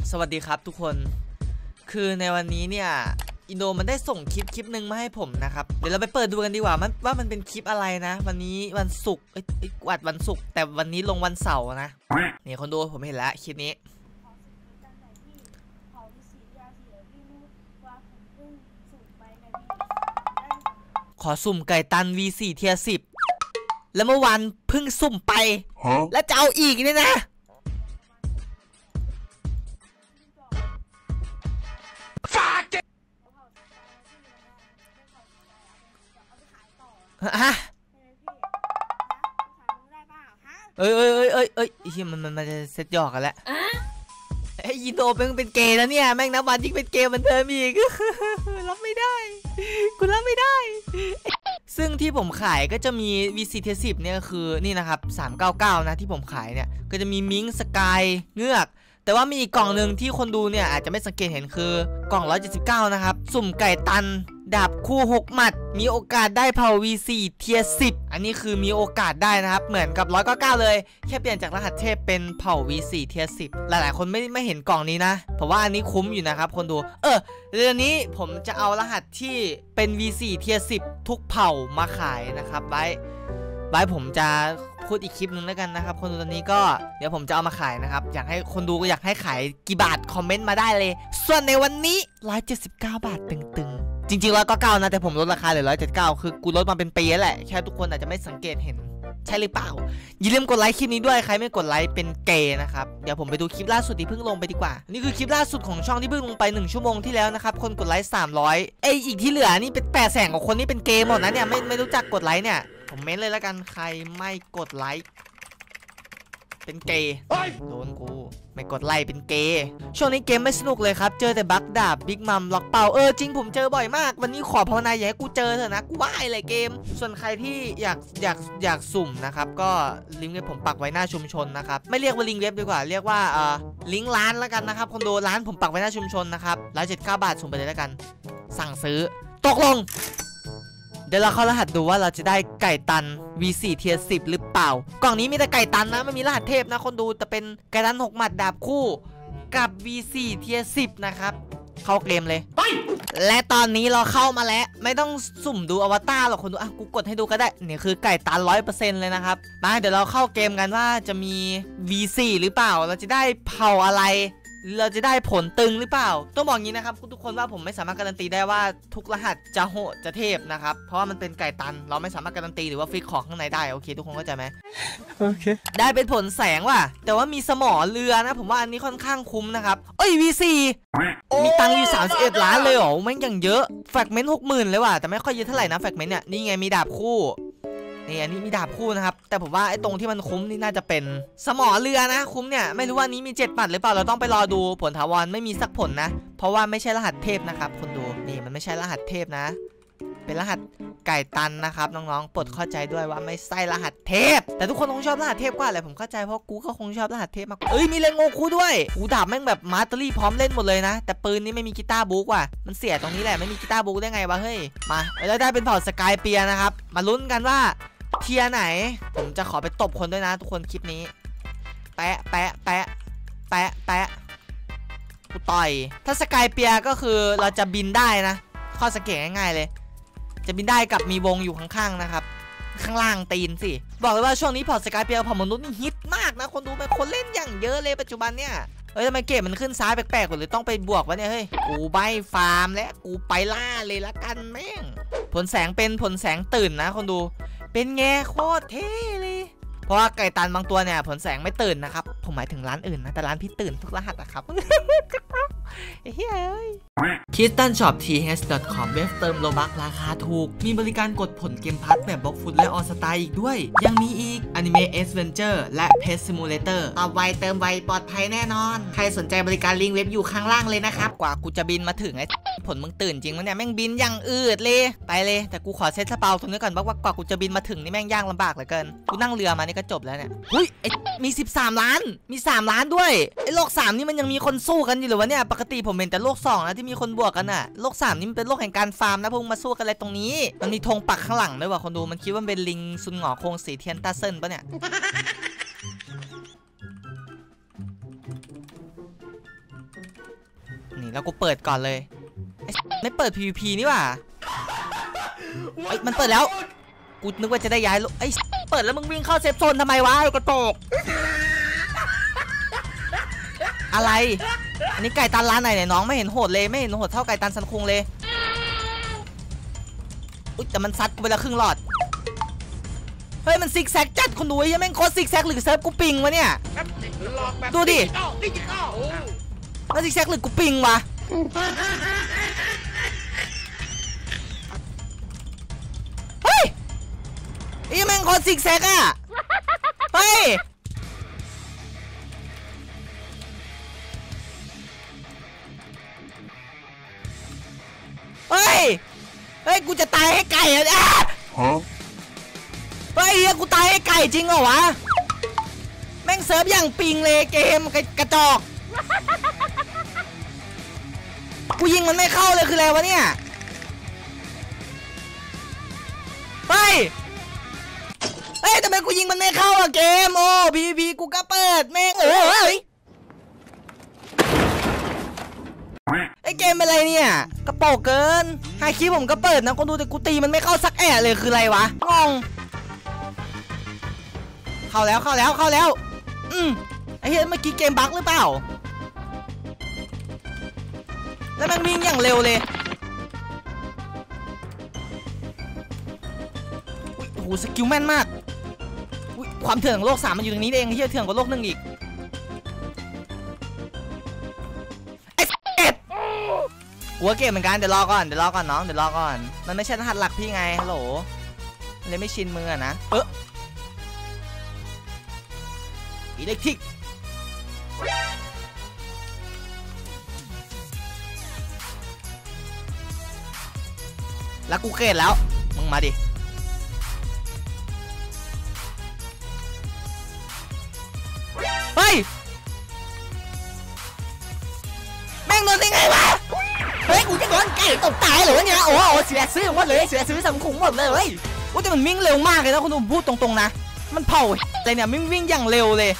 สวัสดีครับทุกคนคือในวันนี้เนี่ยอินโดมันได้ส่งคลิปหนึ่งมาให้ผมนะครับเดี๋ยวเราไปเปิดดูกันดีกว่าว่ามันเป็นคลิปอะไรนะวันนี้วันศุกร์อัดวันศุกร์แต่วันนี้ลงวันเสาร์นะนี่คนดูผมเห็นแล้วคลิปนี้ขอสุ่มไก่ตัน V4 เทียร์10แล้วเมื่อวานเพิ่งสุ่มไปแล้วจะเอาอีกเนี่ยนะฮะเอ้ยมันจะเซตหยอกกันแล้วไอ้ยีโนเป็นเกย์แล้วเนี่ยแม่งนับวันยิ่งเป็นเกย์มันเธอมีอีกรับไม่ได้กูรับไม่ได้ซึ่งที่ผมขายก็จะมี V4 เทียร์10เนี่ยคือนี่นะครับ399นะที่ผมขายเนี่ยก็จะมีมิงสกายเงือกแต่ว่ามีอีกกล่องหนึ่งที่คนดูเนี่ยอาจจะไม่สังเกตเห็นคือกล่อง179นะครับสุ่มไก่ตันดาบคู่6หมัดมีโอกาสได้เผ่า V4 เทียร์10อันนี้คือมีโอกาสได้นะครับเหมือนกับ199เลยแค่เปลี่ยนจากรหัสเทพเป็นเผ่า V4 เทียร์10หลายๆคนไม่เห็นกล่องนี้นะเพราะว่าอันนี้คุ้มอยู่นะครับคนดูเดือนนี้ผมจะเอารหัสที่เป็น V4 เทียร์10ทุกเผ่ามาขายนะครับไว้ผมจะพูดอีกคลิปนึงแล้วกันนะครับคนดูตอนนี้ก็เดี๋ยวผมจะเอามาขายนะครับอยากให้คนดูอยากให้ขายกี่บาทคอมเมนต์มาได้เลยส่วนในวันนี้179 บาทตึงๆจริงๆ199นะแต่ผมลดราคาเหลือ179คือกูลดมาเป็นปีแล้วแหละแค่ทุกคนอาจจะไม่สังเกตเห็นใช่หรือเปล่าอย่าลืมกดไลค์คลิปนี้ด้วยใครไม่กดไลค์เป็นเกย์นะครับเดี๋ยวผมไปดูคลิปล่าสุดที่เพิ่งลงไปดีกว่านี่คือคลิปล่าสุดของช่องที่เพิ่งลงไป1ชั่วโมงที่แล้วนะครับคนกดไลค์300อีกที่เหลือนี่เป็น800,000 กว่าคนนี่เป็นเกย์หมดนะเนี่ยไม่รู้จักกดไลค์เนี่ยผมเม้นเลยแล้วกันใครไม่กดไลค์เป็นเกย์โดนกูไม่กดไลค์เป็นเกย์ช่วงนี้เกมไม่สนุกเลยครับเจอแต่บั๊กดาบบิ๊กมัมล็อกเป่าจริงผมเจอบ่อยมากวันนี้ขอภาวนาอย่าให้กูเจอเถอะนะกูว่ายเลยเกมส่วนใครที่อยากสุ่มนะครับก็ลิงก์เว็บผมปักไว้หน้าชุมชนนะครับไม่เรียกว่าลิงก์เว็บดีกว่าเรียกว่าลิงก์ร้านแล้วกันนะครับคอนโดร้านผมปักไว้หน้าชุมชนนะครับ179 บาทสุ่มไปเลยแล้วกันสั่งซื้อตกลงเดี๋ยวเราเข้ารหัสดูว่าเราจะได้ไก่ตัน V4 เทียร์10หรือเปล่ากล่องนี้มีแต่ไก่ตันนะไม่มีรหัสเทพนะคนดูแต่เป็นไก่ตัน6หมัดดาบคู่กับ V4 เทียร์10นะครับเข้าเกมเลยและตอนนี้เราเข้ามาแล้วไม่ต้องสุ่มดูอวตารหรอกคนดูกูกดให้ดูก็ได้เนี่ยคือไก่ตัน 100% เลยนะครับมาเดี๋ยวเราเข้าเกมกันว่าจะมี V4 หรือเปล่าเราจะได้เผ่าอะไรเราจะได้ผลตึงหรือเปล่าต้องบอกงี้นะครับทุกคนว่าผมไม่สามารถการันตีได้ว่าทุกรหัสจะโหดจะเทพนะครับเพราะว่ามันเป็นไก่ตันเราไม่สามารถการันตีหรือว่าฟิกของข้างในได้โอเคทุกคนเข้าใจไหมโอเคได้เป็นผลแสงว่ะแต่ว่ามีสมอเรือนะผมว่าอันนี้ค่อนข้างคุ้มนะครับV4 มีตังค์อยู่31 ล้านเลยเหรอแม่งอย่างเยอะแฟกเมนต์ 60,000เลยว่ะแต่ไม่ค่อยเยอะเท่าไหร่นะแฟกเมนต์เนี่ยนี่ไงมีดาบคู่นี่อันนี้มีดาบคู่นะครับแต่ผมว่าไอ้ตรงที่มันคุ้มนี่น่าจะเป็นสมอเรือนะคุ้มเนี่ยไม่รู้ว่านี้มี7 หมัดหรือเปล่าเราต้องไปรอดูผลถาวรไม่มีสักผลนะเพราะว่าไม่ใช่รหัสเทพนะครับคนดูนี่มันไม่ใช่รหัสเทพนะเป็นรหัสไก่ตันนะครับน้องๆโปรดเข้าใจด้วยว่าไม่ใช่รหัสเทพแต่ทุกคนคงชอบรหัสเทพกว่าแหละผมเข้าใจเพราะกูก็คงชอบรหัสเทพมากมีเลงโงคุด้วยกูดาบแม่งแบบมาสเตอรี่พร้อมเล่นหมดเลยนะแต่ปืนนี่ไม่มีกีตาร์บุ๊กว่ะมันเสียตรงนี้แหละไม่มีกีตาร์บุ๊กได้ไงวะเฮ้ยมาแล้วได้เป็นเผ่าสกายเปียนะครับมาลุ้นกันว่าเทียไหนผมจะขอไปตบคนด้วยนะทุกคนคลิปนี้แปะกูต่อยถ้าสกายเปียก็คือเราจะบินได้นะข้อสังเกตง่ายๆเลยจะบินได้กับมีวงอยู่ข้างๆนะครับข้างล่างตีนสิบอกเลยว่าช่วงนี้พอสกายเปียพอมนุษย์นี่ฮิตมากนะคนดูเป็นคนเล่นอย่างเยอะเลยปัจจุบันเนี่ยทำไมเกมมันขึ้นซ้ายแปลกๆหรือต้องไปบวกวะเนี่ยเฮ้ยกูใบฟาร์มและกูไปล่าเลยละกันแม่งผลแสงเป็นผลแสงตื่นนะคนดูเป็นไงโคตรเท่เลยเพราะว่าไก่ตันบางตัวเนี่ยผลแสงไม่ตื่นนะครับผมหมายถึงร้านอื่นนะแต่ร้านพี่ตื่นทุกรหัสนะครับเฮ้ยKristanShopTH.com เว็บเติมโลบัคราคาถูกมีบริการกดผลเกมพัทแบบบล็อกฟุตและออสตาอีกด้วยยังมีอีก Anime Adventure และ Pet Simulator ตอบไวเติมไวปลอดภัยแน่นอนใครสนใจบริการลิงก์เว็บอยู่ข้างล่างเลยนะครับกว่ากูจะบินมาถึงไอ้ผลมึงตื่นจริงมั้ยเนี่ยแม่งบินอย่างอืดเลยไปเลยแต่กูขอเซตสเปาตรงนี้ก่อนว่ากว่ากูจะบินมาถึงนี่แม่งยากลำบากเหลือเกินกูนั่งเรือมานี่ก็จบแล้วเนี่ยมี13 ล้านมี3 ล้านด้วยไอ้โลก3นี่มันยังมีคนสู้กันอยู่หรือวะเนี่ยปกติผมเห็นแต่โลก2นะที่มีคนบวกกันน่ะโลก3นี่มันเป็นโลกแห่งการฟาร์มนะพวกมาสู้กันอะไรตรงนี้มันมีธงปักข้างหลังด้วยว่ะคนดูมันคิดว่าเป็นลิงซุนหงอโคงสีเทียนตาเซินปะเนี่ยนี่แล้วกูเปิดก่อนเลยไม่เปิด PVP นี่หว่าไอ้มันเปิดแล้วกูนึกว่าจะได้ย้ายไอ้เปิดแล้วมึงวิ่งเข้าเซฟโซนทำไมวะไอ้กระโตกอะไรอันนี้ไก่ตันร้านไหนเนี่ยน้องไม่เห็นโหดเลยไม่เห็นโหดเท่าไก่ตันซันคุงเลยอุ๊ยแต่มันซัดกูไปละครึ่งหลอดเฮ้ยมันซิกแซกจัดคนดูยังแม่งโคตรซิกแซกหรือเซิร์ฟกูปิงวะเนี่ยดูดิมันซิกแซกหรือกูปิงวะเฮ้ยยังแม่งโคตรซิกแซกอะเฮ้ยเฮ้ยกูจะตายให้ไก่อ่ะเฮ้ยกูตายให้ไก่จริงเหรอวะแม่งเซิร์ฟอย่างปิงเลยเกมกระจอกกูยิงมันไม่เข้าเลยคืออะไรวะเนี่ยเฮ้ยทำไมกูยิงมันไม่เข้าอะเกมโอ้พีกูก็เปิดแม่งไอเกมเป็นไรเนี่ยกระโปงเกินไฮคิปผมก็เปิดนะคนดูแต่กูตีมันไม่เข้าสักแอะเลยคืออะไรวะงงเข้าแล้วไอเฮ้ยเมื่อกี้เกมบั๊กหรือเปล่าแล้วมันวิ่งอย่างเร็วเลยโอ้โหสกิลแม่นมากความเถื่อนของโลก3มันอยู่ตรงนี้เองเฮียเถื่อนกว่าโลก1อีกกูว่าเกมเหมือนกันเดี๋ยวรอก่อนน้องเดี๋ยวรอก่อนมันไม่ใช่รหัสหลักพี่ไงฮัลโหลเลยไม่ชินมือนะอิเล็กทริกแล้วกูเกตแล้วมึงมาดิเฮ้ยแม่งโดนได้ไงวะเฮ้ยกูจะโดนไก่ตกตายเหรอเนี่ยโอ้โหเสียซื้อหมดเลยเสียซื้อสังคุงหมดเลยว่าแต่มันวิ่งเร็วมากเลยนะคุณดูพูดตรงๆนะมันเผาอะไรเนี่ยวิ่งอย่างเร็วเลย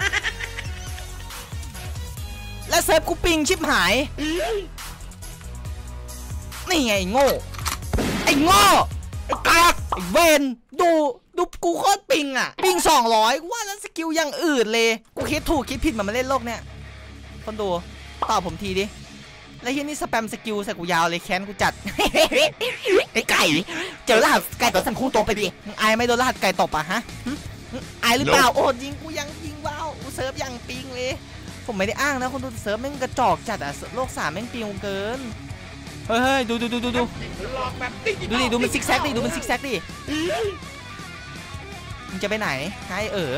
และเซฟกูปิงชิบหายนี่ไงไอ้โง่ไอ้กากไอ้เวนดูกูโคตรปิงอ่ะปิง200ว่าแล้วสกิลอย่างอื่นเลยกูคิดถูกคิดผิดมาเล่นโลกเนี่ยคนดูตอบผมทีดิแล้วที่นี่สแปมสกิลใส่กูยาวเลยแค้นกูจัดไอ้ไก่เจอรหัสไก่ต่อสันคุงตรงไปดิมึงอายไม่โดนรหัสไก่ตบอ่ะฮะอายหรือเปล่าโอ้ยิงกูยังยิงว้าวเซิร์ฟยังปิงเลยผมไม่ได้อ้างนะคนดูเซิร์ฟแม่งกระจอกจัดอ่ะโลก3แม่งปิงเกินเฮ้ยดูมันซิกแซกดิมันซิกแซกดิมึงจะไปไหนให้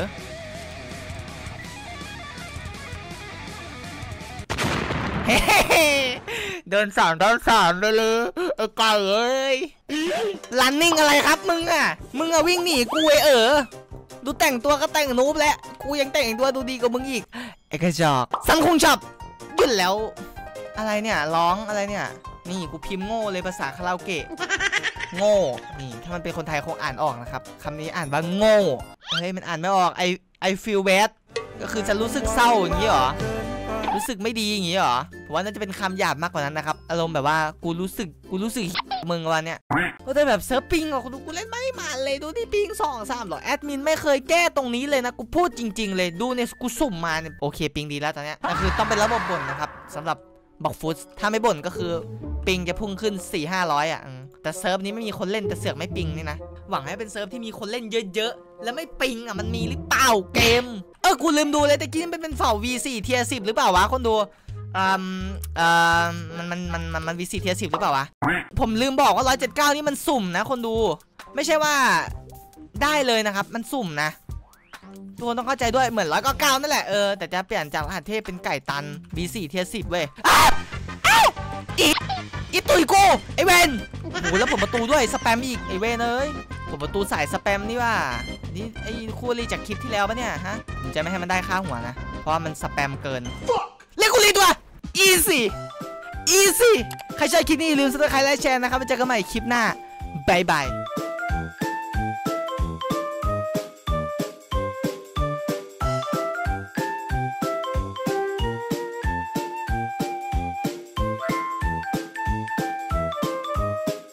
เดิน3 ต่อ 3ไปเลยไอ้ไก่เอ้ยลันนิ่งอะไรครับมึงอะวิ่งหนีกูดูแต่งตัวก็แต่งนูบแล้วกูยังแต่งตัวดูดีกว่ามึงอีกไอ้กระจอกสังคงชอบยุ่นแล้วอะไรเนี่ยร้องอะไรเนี่ยนี่กูพิมพ์โง่เลยภาษาคาราโอเกะโง่นี่ถ้ามันเป็นคนไทยคงอ่านออกนะครับคำนี้อ่านว่าโง่เฮ้ยมันอ่านไม่ออกI feel bad ก็คือจะรู้สึกเศร้าอย่างนี้เหรอรู้สึกไม่ดีอย่างนี้เหรอผมว่าน่าจะเป็นคำหยาบมากกว่านั้นนะครับอารมณ์แบบว่ากูรู้สึกมึงวันเนี้ยก็ได้แบบเซิร์ฟปิงอ่ะกูเล่นไม่มาเลยดูที่ปิง2-3หรอแอดมินไม่เคยแก้ตรงนี้เลยนะกูพูดจริงๆเลยดูเนี่ยกูสุ่มมาเนี่ยโอเคปิงดีแล้วตอนเนี้ยแต่คือต้องเป็นระบบบ่นนะครับสำหรับบอกฟุตถ้าไม่บ่นก็คือปิงจะพุ่งขึ้น 400-500อ่ะแต่เซิร์ฟนี้ไม่มีคนเล่นแต่เสือกไม่ปิงนี่นะหวังให้เป็นเซิร์ฟที่มีคนเล่นเยอะๆแล้วไม่ปิงอ่ะมันมีหรือเปล่าเกมกูลืมดูเลยแต่กี้มันเป็นเฝ่า V4 เทียร์10หรือเปล่าวะคนดูมัน V4 เทียร์10หรือเปล่าวะผมลืมบอกว่า179นี่มันสุ่มนะคนดูไม่ใช่ว่าได้เลยนะครับมันสุ่มนะทุกคนต้องเข้าใจด้วยเหมือน199นั่นแหละแต่จะเปลี่ยนจากรหัสเทพเป็นไก่ตัน V4 เทียร์10เว้ยอีตุยกูไอเวนโอ้โหแล้วผมประตูด้วยสแปมอีกไอเวนผมประตูสายสแปมนี่ว่านี่ไอคู่รีจากคลิปที่แล้วปะเนี่ยฮะผมจะไม่ให้มันได้ค่าหัวนะเพราะมันสแปมเกินเรียกคู่รีตัวอีซี่ใครชอบคลิปนี้อย่าลืมซับสไครบ์และแชร์นะครับไว้เจอกันใหม่คลิปหน้าบาย